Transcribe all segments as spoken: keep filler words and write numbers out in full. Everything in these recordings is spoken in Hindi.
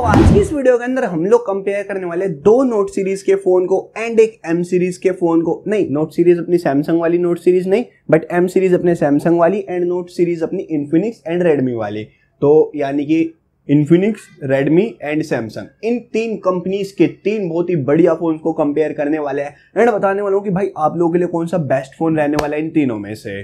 आज की इस वीडियो के अंदर हम लोग कंपेयर करने वाले दो नोट सीरीज के फोन को एंड एक एम सीरीज के फोन को। नहीं, नोट सीरीज अपनी सैमसंग वाली नोट सीरीज नहीं, बट एम सीरीज अपने सैमसंग वाली एंड नोट सीरीज अपनी इन्फिनिक्स एंड रेडमी वाली। तो यानी कि इन्फिनिक्स, रेडमी एंड सैमसंग, इन तीन कंपनीज के तीन बहुत ही बढ़िया फोन को कंपेयर करने वाले हैं एंड बताने वालों कि भाई आप लोगों के लिए कौन सा बेस्ट फोन रहने वाला है इन तीनों में से।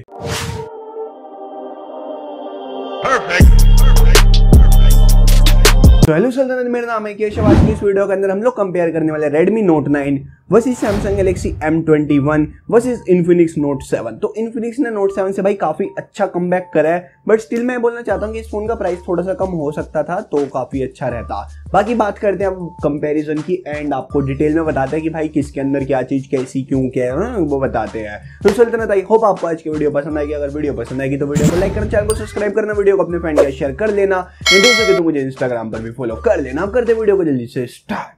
तो हेलो सल्तनत, मेरा नाम है क़े। आज की इस वीडियो के अंदर हम लोग कंपेयर करने वाले Redmi note nine versus Samsung Galaxy M twenty one versus Infinix note seven. तो इन्फिनिक्स ने नोट सेवन से भाई काफी अच्छा कमबैक करा है, बट स्टिल मैं बोलना चाहता हूँ कि इस फोन का प्राइस थोड़ा सा कम हो सकता था तो काफी अच्छा रहता। बाकी बात करते हैं अब कंपैरिजन की एंड आपको डिटेल में बताते हैं कि भाई किसके अंदर क्या चीज कैसी क्यों क्या है वो बताते हैं। तो सल्तनत, आई होप आपको आज की वीडियो पसंद आएगी। अगर वीडियो पसंद आएगी तो वीडियो को लाइक करना, चैनल को सब्सक्राइब करना, वीडियो को अपने फ्रेंड के शेयर कर लेना, हो सके तो मुझे इंस्टाग्राम पर भी फॉलो कर लेना। अब करते वीडियो को जल्दी से स्टार्ट।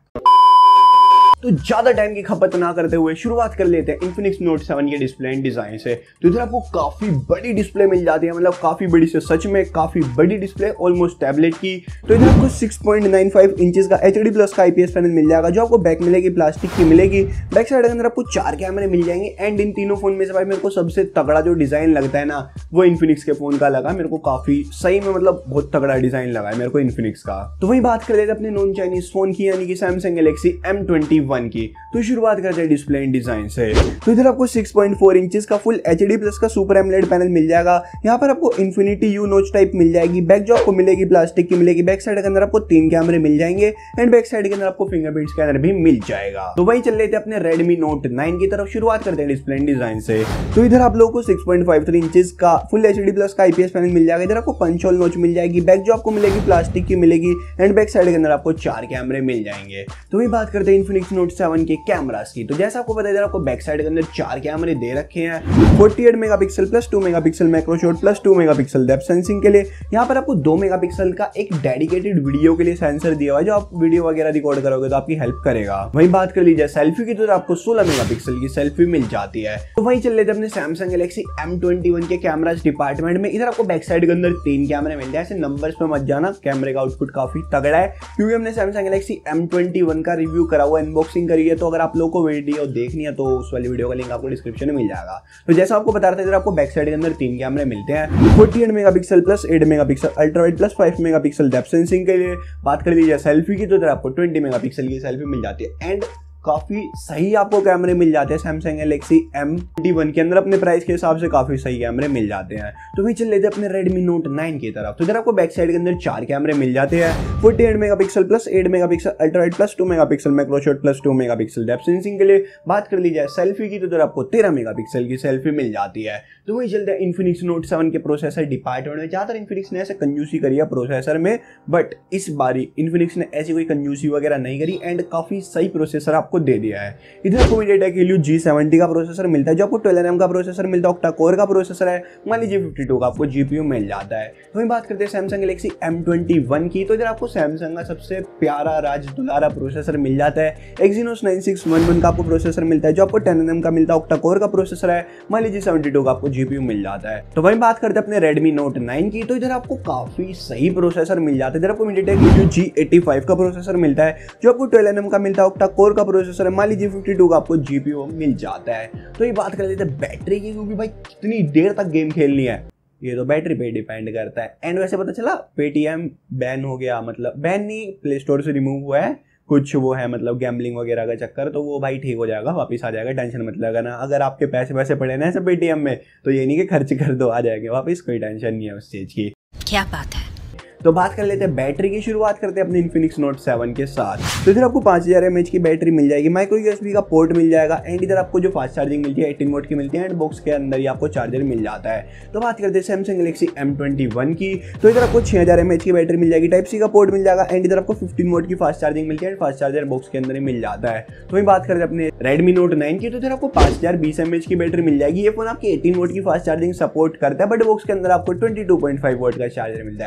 तो ज्यादा टाइम की खपत ना करते हुए शुरुआत कर लेते हैं इन्फिनिक्स नोट सेवन के डिस्प्ले एंड डिजाइन से। तो इधर आपको काफी बड़ी डिस्प्ले मिल जाती है, मतलब काफी बड़ी से सच में काफी बड़ी डिस्प्ले, ऑलमोस्ट टैबलेट की। तो इधर आपको six point nine five inches का एच डी प्लस का आईपीएस पैनल मिल जाएगा, जो आपको बैक मिलेगी प्लास्टिक की मिलेगी। बैक साइड के अंदर आपको चार कैमरे मिल जाएंगे एंड इन तीनों फोन में से भाई मेरे को सबसे तगड़ा जो डिजाइन लगता है ना वो इन्फिनिक्स के फोन का लगा। मेरे को काफी सही में मतलब बहुत तगड़ा डिजाइन लगा है मेरे को इन्फिनिक्स का। तो वही बात कर लेते हैं अपने नॉन चाइनीज फोन की, यानी कि Samsung Galaxy M twenty one की। तो शुरुआत करते हैं डिस्प्ले एंड डिजाइन से। तो इधर आपको सिक्स पॉइंट फोर इंचेस का फुल एचडी प्लस का सुपर एमोलेड पैनल मिल जाएगा। यहाँ पर आपको इन्फिनिटी यू नोच टाइप मिल जाएगी। बैक जो आपको मिलेगी प्लास्टिक की मिलेगी। बैक साइड के अंदर आपको तीन कैमरे मिल जाएंगे एंड बैक साइड के अंदर आपको फिंगरप्रिंट स्कैनर भी मिल जाएगा। तो वही चल लेते हैं अपने रेडमी नोट नाइन की तरफ। शुरुआत करते हैं डिस्प्ले एंड डिजाइन से। तो इधर आप लोगों को six point five three inches का फुल एचडी प्लस का आईपीएस पैनल मिल जाएगा। इधर आपको पंच होल नोच मिल जाएगी। बैक जो आपको मिलेगी प्लास्टिक की मिलेगी एंड बैक साइड के अंदर आपको चार कैमरे मिल जाएंगे। तो वही बात करते हैं इन्फिनिक्स नोट सेवन के कैमरास की। तो जैसा आपको पता है इधर आपको बैक साइड के अंदर चार कैमरे दे रखे हैं, forty eight megapixel plus two megapixel macro shot plus two megapixel depth sensing के लिए। यहाँ पर आपको दो मेगापिक्सल का एक डेडिकेटेड वीडियो के लिए सेंसर दिया हुआ है, जो आप वीडियो वगैरह रिकॉर्ड करोगे तो आपकी हेल्प करेगा। वही बात कर लीजिए सेल्फी की, तो आपको सोलह मेगापिक्सल की सेल्फी मिल जाती है। तो वही चल लेते हैं अपने Samsung Galaxy M twenty one के कैमरास डिपार्टमेंट में। इधर आपको बैक साइड के अंदर तीन कैमरे मिल जाए। ऐसे नंबर्स पे मत जाना, कैमरे का आउटपुट काफी तगड़ा है, क्योंकि हमने Samsung Galaxy M twenty one का रिव्यू करा हुआ, अनबॉक्सिंग करी है। तो अगर आप लोगों को वीडियो देखनी है तो उस वाली वीडियो का लिंक आपको डिस्क्रिप्शन में मिल जाएगा। तो जैसा आपको बता रहा था इधर आपको बैक साइड के अंदर तीन कैमरे मिलते हैं, forty eight megapixel plus eight megapixel ultra wide plus five megapixel depth sensing के लिए। बात कर लीजिए सेल्फी की, तो इधर आपको ट्वेंटी मेगापिक्सल की सेल्फी मिल जाती है एंड काफी सही आपको कैमरे मिल जाते हैं Samsung Galaxy M twenty one के अंदर। अपने प्राइस के हिसाब से काफी सही कैमरे मिल जाते हैं। तो वही चल लेते हैं अपने रेडमी नोट नाइन की तरफ। तो इधर आपको बैक साइड के अंदर चार कैमरे मिल जाते हैं, forty eight megapixel plus eight megapixel ultra wide plus two megapixel macro shot plus two megapixel depth sensing के लिए। बात कर लीजिए सेल्फी की, तो इधर आपको तेरह मेगापिक्सल की सेल्फी मिल जाती है। तो वही चलते हैं इन्फिनिक्स नोट सेवन के प्रोसेसर डिपार्टमेंट में। ज्यादातर इन्फिनिक्स ने ऐसे कंजूसी करी है प्रोसेसर में, बट इस बारी इन्फिनिक्स ने ऐसी कोई कंजूसी वगैरह नहीं करी एंड काफी सही प्रोसेसर आपको दे दिया है। इधर आपको मीडियाटेक हीलियो जी सेवेंटी का प्रोसेसर मिलता है, जो आपको ट्वेल्व एनएम का प्रोसेसर मिलता है, ऑक्टा कोर का प्रोसेसर है, मान लीजिए फिफ्टी टू का आपको जीपीयू मिल जाता है। वहीं बात करते हैं Samsung Galaxy M twenty one की। तो इधर आपको सैमसंग का सबसे प्यारा राज दुलारा प्रोसेसर मिल जाता है, Exynos nine six one one का आपको प्रोसेसर मिलता है, जो आपको टेन एनएम का मिलता है, ऑक्टा कोर का प्रोसेसर है, मान लीजिए सेवेंटी टू का आपको जीपीयू मिल जाता है। तो वहीं बात करते हैं अपने रेडमी नोट नाइन की। तो इधर आपको काफी सही प्रोसेसर मिल जाता है। इधर आपको MediaTek Helio G eighty five का प्रोसेसर मिलता है, जो आपको ट्वेल्व एनएम का मिलता है, ऑक्टा कोर का प्रोसेसर है, मान लीजिए फिफ्टी टू का आपको जीपीयू मिल जाता है। तो ये बात कर लेते हैं बैटरी की, क्योंकि भाई कितनी देर तक गेम खेलनी है ये तो बैटरी पे डिपेंड करता है। एंड वैसे पता चला पेटीएम बैन हो गया, मतलब बैन नहीं, प्ले स्टोर से रिमूव हुआ है, कुछ वो है मतलब गैम्बलिंग वगैरह का चक्कर। तो वो भाई ठीक हो जाएगा, वापस आ जाएगा, टेंशन मत लगाना। अगर आपके पैसे पैसे पड़े ना ऐसे पेटीएम में तो ये नहीं कि खर्च कर दो आ जाएंगे वापस, कोई टेंशन नहीं है उस चीज की। क्या बात है। तो बात कर लेते हैं बैटरी की। शुरुआत करते हैं अपने इन्फिनिक्स नोट सेवन के साथ। तो इधर आपको पाँच हज़ार एमएच की बैटरी मिल जाएगी, माइक्रो यूएसबी का पोर्ट मिल जाएगा एंड इधर आपको जो फास्ट चार्जिंग मिलती है एटीन वोट की मिलती है एंड बॉक्स के अंदर ही आपको चार्जर मिल जाता है। तो बात करते हैं Samsung Galaxy M twenty one की। तो इधर आपको छह हज़ार एमएच की बैटरी मिल जाएगी, टाइप सी का पोर्ट मिल जाएगा एंड इधर आपको फिफ्टीन वोट की फास्ट चार्जिंग मिलती है एंड फास्ट चार्जर बॉक्स के अंदर ही मिल जाता है। तो वही बात करते हैं अपने रेडमी नोट नाइन की। तो इधर आपको पाँच हज़ार बीस एमएच की बैटरी मिल जाएगी। ये फोन आपकी एटीन वोट की फास्ट चार्जिंग सपोर्ट करता है, बट बॉक्स के अंदर आपको twenty two point five watt का चार्जर मिलता है।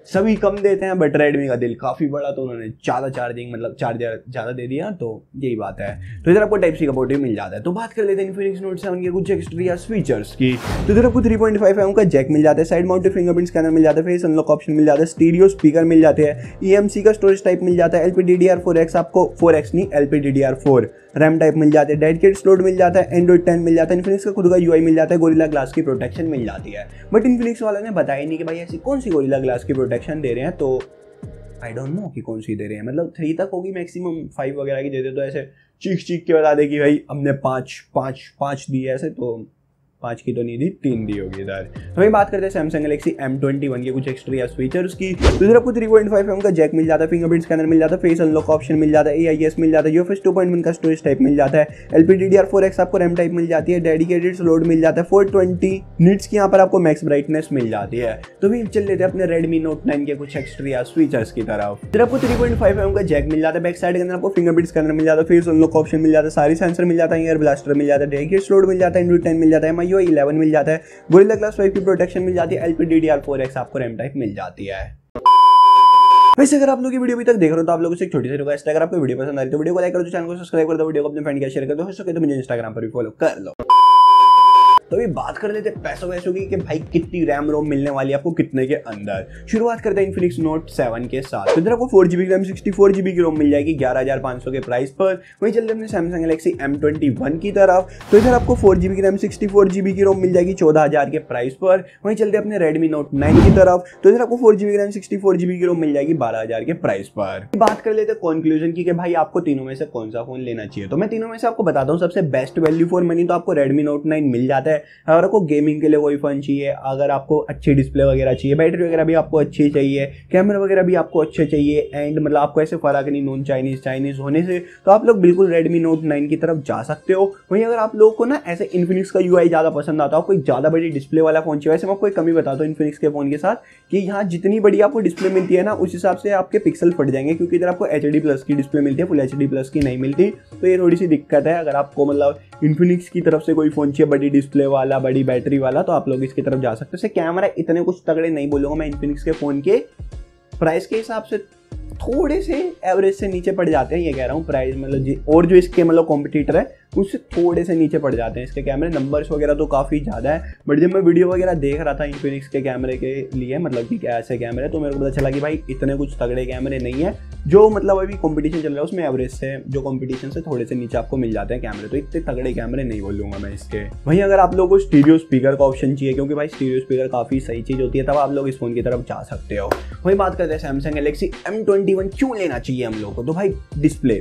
सभी कम देते हैं, बट रेडमी का दिल काफी बड़ा, तो उन्होंने ज्यादा चार्जिंग मतलब चार्जर ज्यादा दे दिया, तो यही बात है। तो इधर आपको टाइप सी का पोर्ट भी मिल जाता है। तो बात कर लेते हैं इन्फिनिक्स नोट सेवन के कुछ एक्स्ट्रा फीचर्स की। तो इधर आपको थ्री पॉइंट फाइव एम का जैक मिल जाता है, साइड माउंटेड फिंगरप्रिंट स्कैनर मिल जाता है, फेस अनलॉक ऑप्शन मिल जाता है, स्टीरियो स्पीकर मिल जाते हैं, ई एम सी का स्टोरेज टाइप मिल जाता है, L P D D R four X आपको फोर एक्स नहीं L P D D R four RAM type मिल जाते हैं, डेडिकेटेड स्लोट मिल जाता है, एंड्रॉइड टेन मिल जाता है, इन्फिनिक्स का खुद का यूआई मिल जाता है, गोरिल्ला ग्लास की प्रोटेक्शन मिल जाती है। बट इन्फिनिक्स वाले ने बताया नहीं कि भाई ऐसी कौन सी गोरिल्ला ग्लास की प्रोटेक्शन दे रहे हैं, तो आई डोंट नो कि कौन सी दे रहे हैं। मतलब थ्री तक होगी मैक्सिमम, फाइव वगैरह की दे दे तो ऐसे चीख चीख के बता दे कि भाई हमने पाँच पाँच पाँच दी है, ऐसे तो पाँच की तो नहीं दी, तीन दी होगी इधर। तो वही बात करते हैं Samsung Galaxy M twenty one के कुछ एक्स्ट्रा फीचर्स की। तो इधर आपको थ्री पॉइंट फाइव एम का जैक मिल जाता है, फिंगरप्रिंट स्कैनर मिल जाता है, फेस अनलॉक ऑप्शन मिल जाता है, ए आई एस मिल जाता है, यूएफएस टू पॉइंट वन का स्टोरेज टाइप मिल जाता है, L P D D R four X आपको रैम टाइप मिल जाती है, डेडिकेटेड स्लोट मिल जाता है, फोर ट्वेंटी निट्स की यहाँ पर आपको मैक्स ब्राइटनेस मिल जाती है। तो भी चल लेते हैं अपने रेडमी नोट नाइन के कुछ एक्स्ट्रा फीचर्स की तरफ। इधर आपको थ्री पॉइंट फाइव एम का जैक मिल जाता है, बैक साइड के अंदर आपको फिंगरप्रिंट स्कैनर मिल जाता है, फेस अनलॉक ऑप्शन मिल जाता है, सारी सेंसर मिल जाता है, एयर ब्लास्टर मिल जाता है, डेडिकेटेड स्लोट मिल जाता है, एंड्रॉइड टेन मिल जाता है, M I U I eleven मिल जाता है, गोरिल्ला ग्लास फाइव की प्रोटेक्शन मिल जाती है, L P D D R four X आपको रैम टाइप मिल जाती है। वैसे अगर आप लोग की वीडियो अभी तक देख रहे हो तो आप लोगों से एक छोटी सी रिक्वेस्ट है, अगर आपको वीडियो पसंद आ रही है तो वीडियो को लाइक करो, चैनल को सब्सक्राइब कर दो, वीडियो को अपने फ्रेंड के शेयर कर दो, हो सके तो मुझे इंस्टाग्राम पर भी फॉलो कर लो। तो अभी बात कर लेते हैं पैसों वैसों की कि भाई कितनी रैम रोम मिलने वाली है आपको कितने के अंदर। शुरुआत करते हैं इन्फिनिक्स नोट सेवन के साथ। तो इधर आपको फोर जीबी की रैम सिक्सटी फोर जीबी की रोम मिल जाएगी ग्यारह हजार पाँच सौ के प्राइस पर। वहीं चलते हैं Samsung Galaxy M twenty one की तरफ। तो इधर आपको फोर जीबी की रैम सिक्सटी फोर जीबी की रोम मिल जाएगी चौदह हजार के प्राइस पर। वहीं चलते हैं अपने रेडमी नोट नाइन की तरफ। तो इधर आपको फोर जीबी की रैम सिक्सटी फोर जीबी की रोम मिल जाएगी बारह हजार के प्राइस पर। बात कर लेते हैं कंक्लूजन की कि भाई आपको तीनों में से कौन सा फोन लेना चाहिए। तो मैं तीनों में से आपको बताता हूँ सबसे बेस्ट वैल्यू फॉर मनी तो आपको रेडमी नोट नाइन मिल जाता है। अगर आपको गेमिंग के लिए कोई फोन चाहिए, अगर आपको अच्छी डिस्प्ले वगैरह चाहिए, बैटरी वगैरह भी आपको अच्छी चाहिए, कैमरा वगैरह भी आपको अच्छे चाहिए, एंड मतलब आपको ऐसे फर्क नहीं नॉन चाइनीज चाइनीज होने से, तो आप लोग बिल्कुल रेडमी नोट नाइन की तरफ जा सकते हो। वहीं अगर आप लोगों को ना ऐसे इन्फिनिक्स का यूआई ज्यादा पसंद आता है, आपको एक ज्यादा बड़ी डिस्प्ले वाला फोन चाहिए, वैसे मैं आपको एक कमी बताता हूँ इन्फिनिक्स के फोन के साथ कि यहाँ जितनी बड़ी आपको डिस्प्ले मिलती है ना उस हिसाब से आपके पिक्सल फट जाएंगे, क्योंकि इधर आपको एच डी प्लस की डिस्प्ले मिलती है, फुल एच डी प्लस की नहीं मिलती। तो ये थोड़ी सी दिक्कत है। अगर आपको मतलब इन्फिनिक्स की तरफ से कोई फोन चाहिए बड़ी डिस्प्ले वाला, बड़ी बैटरी वाला, तो आप लोग इसकी तरफ जा सकते हो। कैमरा इतने कुछ तगड़े नहीं बोलूंगा मैं, इन्फिनिक्स के फोन के प्राइस के हिसाब से थोड़े से एवरेज से नीचे पड़ जाते हैं, ये कह रहा हूँ प्राइस मतलब जी, और जो इसके मतलब कॉम्पिटिटर है उससे थोड़े से नीचे पड़ जाते हैं इसके कैमरे। नंबर्स वगैरह तो काफ़ी ज़्यादा है, बट जब मैं वीडियो वगैरह देख रहा था इन्फिनिक्स के कैमरे के लिए, मतलब कि क्या ऐसे कैमरे, तो मेरे को पता चला कि भाई इतने कुछ तगड़े कैमरे नहीं है। जो मतलब अभी कंपटीशन चल रहा है उसमें एवरेज से, जो कंपटीशन से थोड़े से नीचे आपको मिल जाते हैं कैमरे, तो इतने तगड़े कैमरे नहीं बोलूँगा मैं इसके। वहीं अगर आप लोगों को स्टीरियो स्पीकर का ऑप्शन चाहिए, क्योंकि भाई स्टीरियो स्पीकर काफ़ी सही चीज़ होती है, तब आप लोग इस फोन की तरफ जा सकते हो। वहीं बात करते हैं Samsung Galaxy M twenty one क्यों लेना चाहिए हम लोग को। तो भाई डिस्प्ले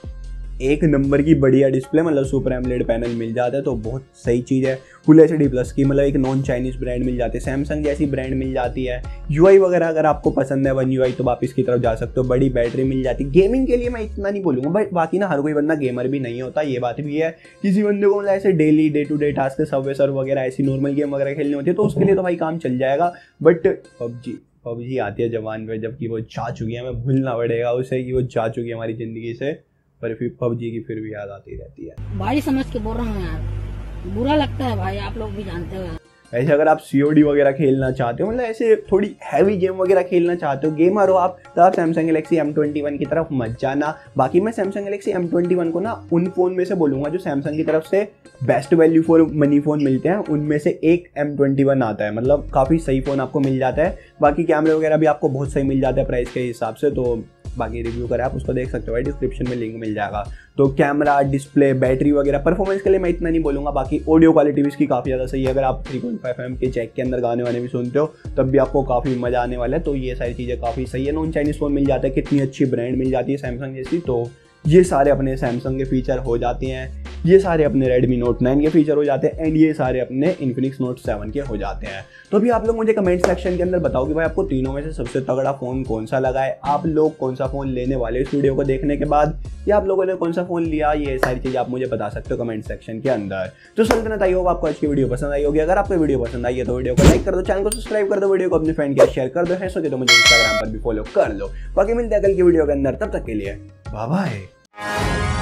एक नंबर की बढ़िया डिस्प्ले, मतलब सुपर एमोलेड पैनल मिल जाता है, तो बहुत सही चीज़ है। फुल एच डी प्लस की मतलब एक नॉन चाइनीज ब्रांड मिल जाती है, सैमसंग जैसी ब्रांड मिल जाती है। यूआई वगैरह अगर आपको पसंद है वन यूआई तो आप इसकी तरफ जा सकते हो। बड़ी बैटरी मिल जाती है। गेमिंग के लिए मैं इतना नहीं बोलूँगा, बट बाकी ना हर कोई बंदा गेमर भी नहीं होता, ये बात भी है। किसी बंदे को मतलब ऐसे daily day to day task Subway सर्व वगैरह ऐसी नॉर्मल गेम वगैरह खेलनी होती है, तो उसके लिए तो भाई काम चल जाएगा। बट पबजी पबजी आती है जवान पे, जबकि वो जा चुकी है, हमें भूलना पड़ेगा उसे कि वो जा चुकी है हमारी ज़िंदगी से, पर फिर पबजी की फिर भी याद आती रहती है। भाई समझ के बोल रहा हूँ यार, बुरा लगता है भाई, आप लोग भी जानते हो। ऐसे अगर आप सीओडी वगैरह खेलना चाहते हो, मतलब ऐसे थोड़ी हैवी गेम वगैरह खेलना चाहते हो, गेमर हो आप, तो आप Samsung Galaxy M twenty one की तरफ मत जाना। बाकी मैं Samsung Galaxy M twenty one को ना उन फोन में से बोलूँगा जो सैमसंग की तरफ से best value for money phone मिलते हैं, उनमें से एक एम ट्वेंटी वन आता है। मतलब काफ़ी सही फ़ोन आपको मिल जाता है। बाकी कैमरे वगैरह भी आपको बहुत सही मिल जाता है प्राइस के हिसाब से, तो बाकी रिव्यू करें आप उसको देख सकते हो भाई, डिस्क्रिप्शन में लिंक मिल जाएगा। तो कैमरा, डिस्प्ले, बैटरी वगैरह, परफॉर्मेंस के लिए मैं इतना नहीं बोलूँगा। बाकी ऑडियो क्वालिटी भी इसकी काफ़ी ज़्यादा सही है। अगर आप थ्री पॉइंट फाइव एम के जैक के अंदर गाने वाने भी सुनते हो तब भी आपको काफ़ी मज़ा आने वाला है। तो ये सारी चीज़ें काफ़ी सही है। नॉन चाइनीज़ फ़ोन मिल जाता है, कितनी अच्छी ब्रांड मिल जाती है सैमसंग जैसी, तो ये सारे अपने सैमसंग के फीचर हो जाते हैं, ये सारे अपने रेडमी नोट नाइन के फीचर हो जाते हैं, एंड ये सारे अपने इन्फिनिक्स नोट सेवन के हो जाते हैं। तो अभी आप लोग मुझे कमेंट सेक्शन के अंदर बताओ कि भाई आपको तीनों में से सबसे तगड़ा फ़ोन कौन सा लगा है, आप लोग कौन सा फ़ोन लेने वाले इस वीडियो को देखने के बाद, या आप लोगों ने कौन सा फ़ोन लिया, ये सारी चीज़ें आप मुझे बता सकते हो कमेंट सेक्शन के अंदर। तो सल्तनत आई होगा आपको आज की वीडियो पसंद आई होगी। अगर आपको वीडियो पसंद आई है तो वीडियो को लाइक कर दो, चैनल को सब्सक्राइब कर दो, वीडियो को अपने फ्रेंड के शेयर कर दो, है सके तो मुझे इंस्टाग्राम पर भी फॉलो कर लो। बाकी मिलते हैं कल की वीडियो के अंदर, तब तक के लिए बाय बाय।